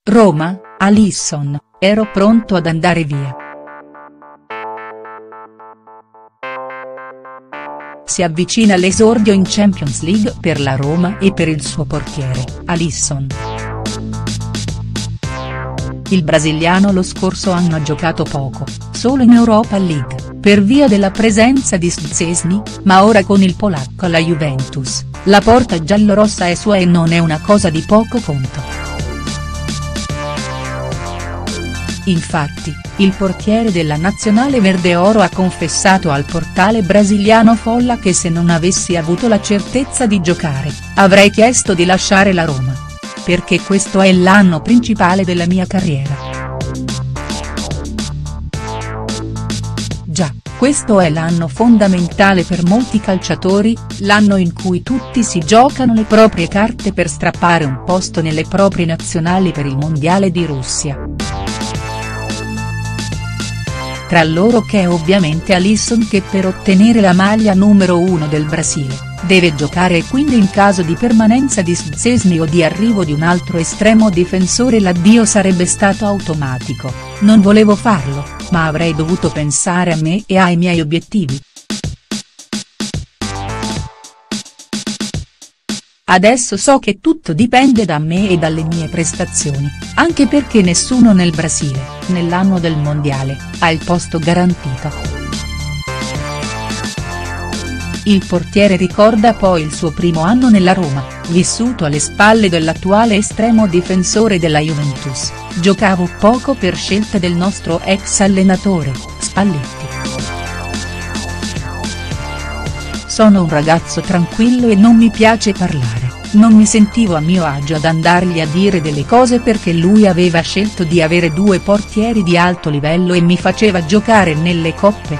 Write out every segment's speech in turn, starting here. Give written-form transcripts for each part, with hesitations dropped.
Roma, Alisson, ero pronto ad andare via. Si avvicina l'esordio in Champions League per la Roma e per il suo portiere, Alisson. Il brasiliano lo scorso anno ha giocato poco, solo in Europa League, per via della presenza di Szczęsny, ma ora con il polacco alla Juventus, la porta giallorossa è sua e non è una cosa di poco conto. Infatti, il portiere della nazionale verde-oro ha confessato al portale brasiliano Folla che se non avessi avuto la certezza di giocare, avrei chiesto di lasciare la Roma. Perché questo è l'anno principale della mia carriera. Già, questo è l'anno fondamentale per molti calciatori, l'anno in cui tutti si giocano le proprie carte per strappare un posto nelle proprie nazionali per il Mondiale di Russia. Tra loro c'è ovviamente Alisson che per ottenere la maglia numero 1 del Brasile, deve giocare e quindi in caso di permanenza di Szczęsny o di arrivo di un altro estremo difensore l'addio sarebbe stato automatico, non volevo farlo, ma avrei dovuto pensare a me e ai miei obiettivi. Adesso so che tutto dipende da me e dalle mie prestazioni, anche perché nessuno nel Brasile, nell'anno del mondiale, ha il posto garantito. Il portiere ricorda poi il suo primo anno nella Roma, vissuto alle spalle dell'attuale estremo difensore della Juventus, giocavo poco per scelta del nostro ex allenatore, Spalletti. Sono un ragazzo tranquillo e non mi piace parlare, non mi sentivo a mio agio ad andargli a dire delle cose perché lui aveva scelto di avere due portieri di alto livello e mi faceva giocare nelle coppe.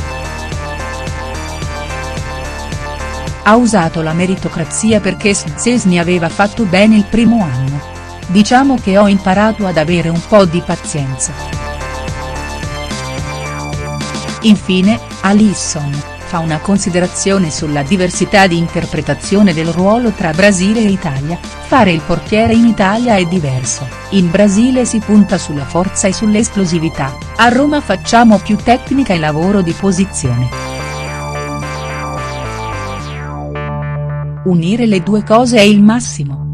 Ha usato la meritocrazia perché Szczęsny aveva fatto bene il primo anno. Diciamo che ho imparato ad avere un po' di pazienza. Infine, Alisson fa una considerazione sulla diversità di interpretazione del ruolo tra Brasile e Italia, fare il portiere in Italia è diverso, in Brasile si punta sulla forza e sull'esplosività, a Roma facciamo più tecnica e lavoro di posizione. Unire le due cose è il massimo.